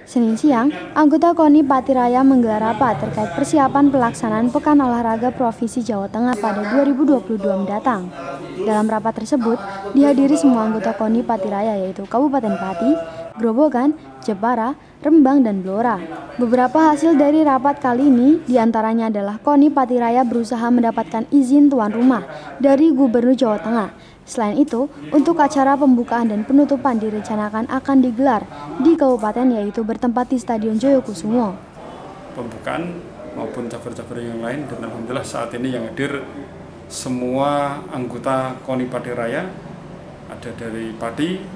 Senin siang, anggota KONI Patiraya menggelar rapat terkait persiapan pelaksanaan Pekan Olahraga Provinsi Jawa Tengah pada 2022 mendatang. Dalam rapat tersebut, dihadiri semua anggota KONI Patiraya yaitu Kabupaten Pati, Grobogan, Jepara, Rembang, dan Blora. Beberapa hasil dari rapat kali ini diantaranya adalah KONI Patiraya berusaha mendapatkan izin tuan rumah dari Gubernur Jawa Tengah. Selain itu, untuk acara pembukaan dan penutupan direncanakan akan digelar di kabupaten yaitu bertempat di Stadion Joyokusumo. Pembukaan maupun cabur-cabur yang lain, dan alhamdulillah saat ini yang hadir semua anggota KONI Patiraya, ada dari Pati,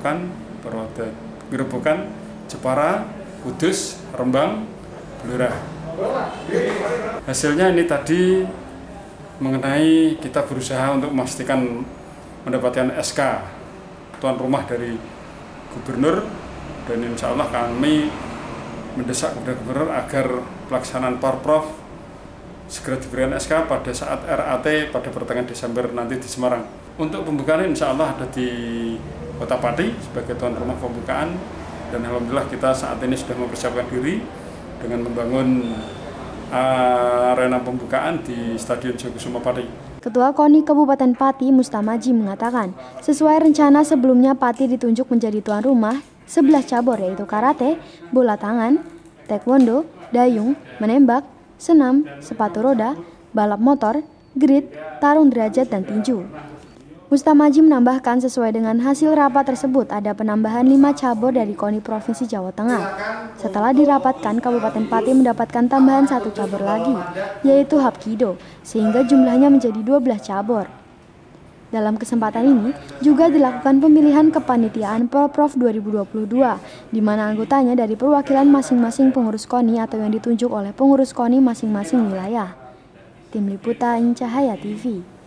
Grobogan, Jepara, Kudus, Rembang, Blora. Hasilnya ini tadi mengenai kita berusaha untuk memastikan mendapatkan SK tuan rumah dari Gubernur, dan insya Allah kami mendesak kepada Gubernur agar pelaksanaan Porprov segera diberikan SK pada saat RAT pada pertengahan Desember nanti di Semarang. Untuk pembukaan insya Allah ada di Kota Pati sebagai tuan rumah pembukaan, dan alhamdulillah kita saat ini sudah mempersiapkan diri dengan membangun arena pembukaan di Stadion Joyokusumo Pati. Ketua KONI Kabupaten Pati, Mustamaji, mengatakan, sesuai rencana sebelumnya Pati ditunjuk menjadi tuan rumah 11 cabur yaitu karate, bola tangan, taekwondo, dayung, menembak, senam, sepatu roda, balap motor, grid, tarung derajat, dan tinju. Mustamaji menambahkan sesuai dengan hasil rapat tersebut ada penambahan 5 cabur dari KONI Provinsi Jawa Tengah. Setelah dirapatkan, Kabupaten Pati mendapatkan tambahan 1 cabur lagi, yaitu Hapkido, sehingga jumlahnya menjadi 12 cabur. Dalam kesempatan ini juga dilakukan pemilihan kepanitiaan Porprov 2022, di mana anggotanya dari perwakilan masing-masing pengurus KONI atau yang ditunjuk oleh pengurus KONI masing-masing wilayah. Tim Liputan Cahaya TV.